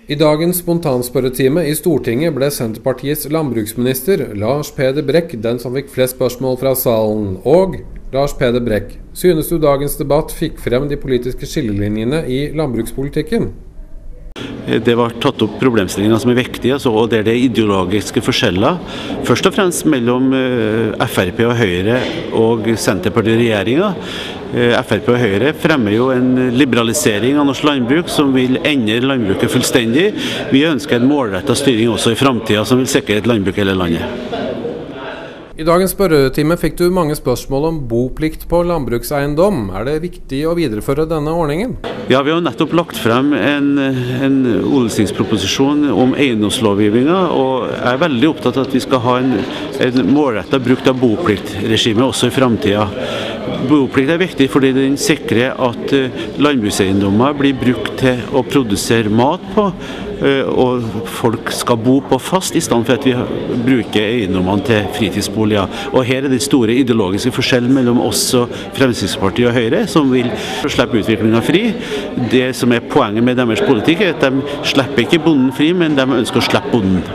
I dagens spontanspørretime i Stortinget ble Senterpartiets landbruksminister Lars Peder Brekk den som fikk flest spørsmål fra salen. Og Lars Peder Brekk, synes du dagens debatt fikk frem de politiske skillelinjene i landbrukspolitikken? Det var tatt opp problemstillinger som er viktige, og det er ideologiske forskjeller. Først og fremst mellom Frp og Høyre og Senterpartiet og regjeringen. Frp og Høyre fremmer jo en liberalisering av norsk landbruk som vil endre landbruket fullstendig. Vi ønsker en målrettet styring også i fremtiden som vil sikre et landbruk i hele landet. I dagens spørretime fikk du mange spørsmål om boplikt på landbrukseiendom. Er det viktig å videreføre denne ordningen? Ja, vi har nettopp lagt frem en odelstingsproposisjon om eiendomslovgivningen, og jeg er veldig opptatt av at vi skal ha en målrettet bruk av bopliktregime også i fremtiden. Boplikt er viktig fordi den sikrer at landbrukseiendommer blir brukt til å produsere mat på, og folk skal bo på fast i stedet for at vi bruker eiendommene til fritidsboliger. Og her er det store ideologiske forskjellen mellom oss og Fremskrittspartiet og Høyre, som vil slippe utviklingen fri. Det som er poenget med deres politikk er at de slipper ikke bonden fri, men de ønsker å slippe bonden.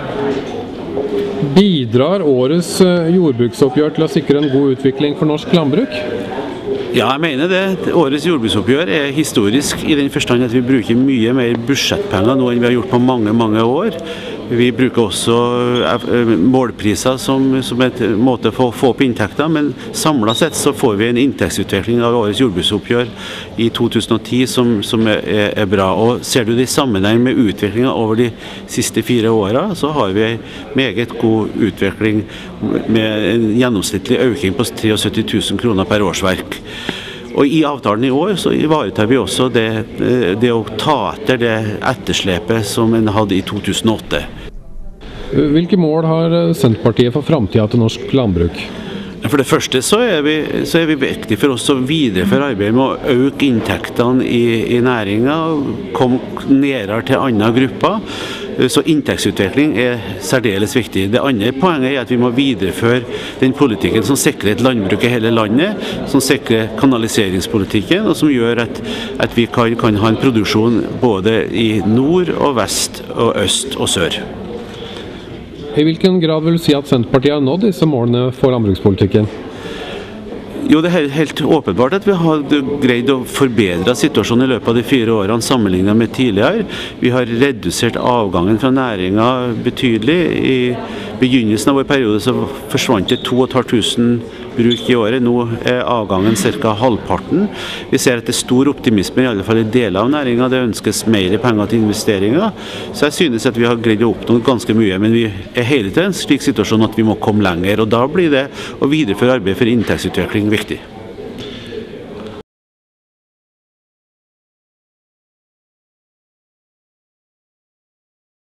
Bidrar årets jordbruksoppgjør til å sikre en god utvikling for norsk landbruk? Ja, jeg mener det. Årets jordbruksoppgjør er historisk i den forstand at vi bruker mye mer budsjettpenger nå enn vi har gjort på mange, mange år. Vi bruker også målpriser som en måte for å få opp inntekter, men samlet sett så får vi en inntektsutvikling av årets jordbruksoppgjør i 2010 som er bra. Og ser du det i sammenheng med utviklingen over de siste 4 årene, så har vi en meget god utvikling med en gjennomsnittlig økning på 73 000 kroner per årsverk. Og i avtalen i år så ivaretar vi også det å ta etter det etterslepet som en hadde i 2008. Hvilke mål har Senterpartiet for fremtiden til norsk landbruk? For det første så er vi viktig for oss å videreføre arbeidet med å øke inntektene i næringen, komme nærmere til andre grupper. Så inntektsutvikling er særdeles viktig. Det andre poenget er at vi må videreføre den politikken som sikrer et landbruk i hele landet, som sikrer kanaliseringspolitikken, og som gjør at vi kan ha en produksjon både i nord og vest og øst og sør. I hvilken grad vil du si at Senterpartiet har nådd disse målene for landbrukspolitikken? Jo, det er helt åpenbart at vi har greid å forbedre situasjonen i løpet av de 4 årene sammenlignet med tidligere. Vi har redusert avgangen fra næringen betydelig. I begynnelsen av vår periode så forsvant det 2500 bruk i året. Nå er avgangen ca. halvparten. Vi ser at det er stor optimisme, i alle fall i deler av næringen. Det ønskes mer penger til investeringer. Så jeg synes at vi har greid å oppnå ganske mye, men vi er hele tiden i en slik situasjon at vi må komme lenger. Og da blir det å videreføre arbeid for inntektsutvikling viktig.